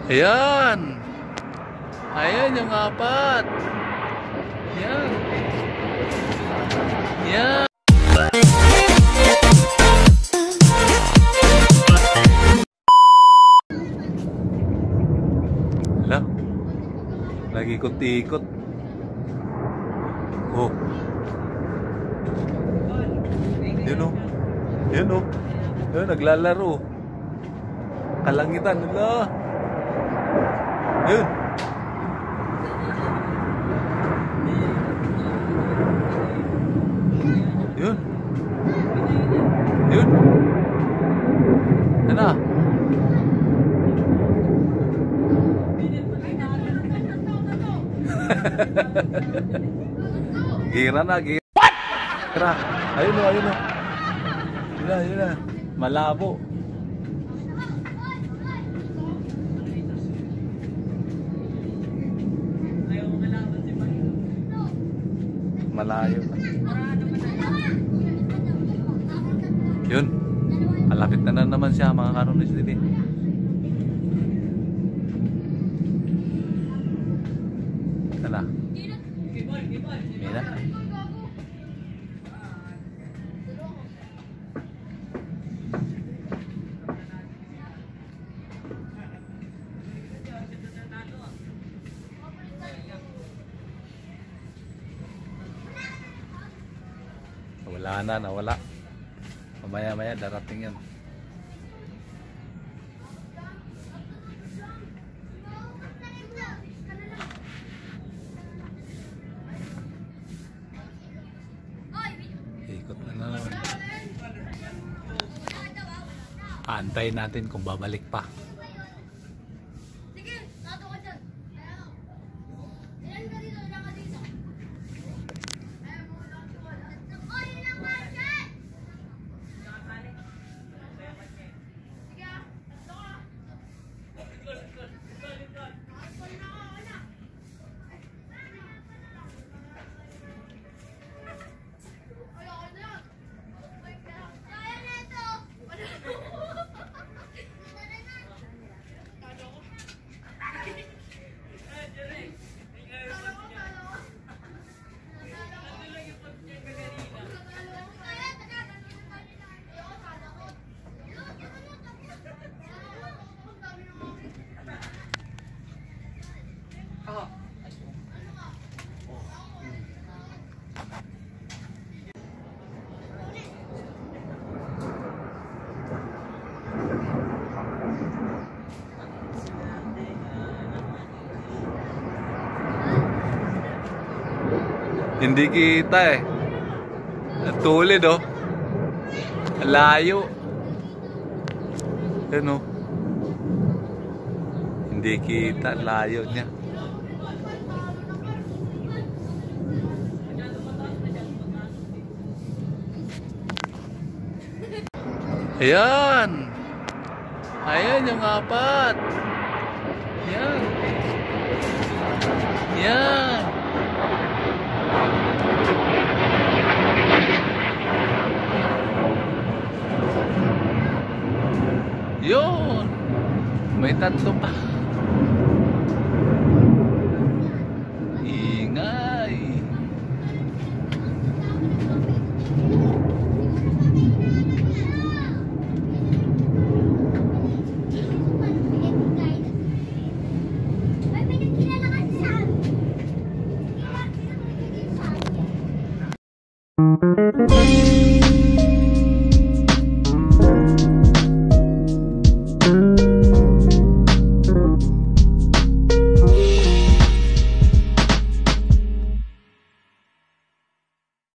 Ayan. Ayan yung apat. Ayan. Ayan. Hala. Lagi ikot-ikot. Oh. Yun o. Yun o. Yun, naglalaro. Kalangitan. Hala. Yun. Yun. Yun. Ano? Gira na, gira. What? Tara. Ayun o, ayun o. Yun na, yun na. Malabo. Malayo. Yun. Malapit na naman siya mga karunis din eh. Tala. Mira. Wala na, nawala. Mamaya-maya darating yan. Ikot na naman. Antayin natin kung babalik pa. Hindi kita eh. Tulid oh. Layo. Yan oh. Hindi kita, layo niya. Ayan. Ayan yung apat. Ayan. Ayan. Yun. May tatlo pa. Ingay. Thank you.